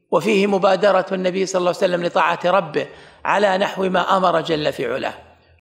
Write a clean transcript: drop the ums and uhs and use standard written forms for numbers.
وفيه مبادرة النبي صلى الله عليه وسلم لطاعة ربه على نحو ما أمر جل في علاه.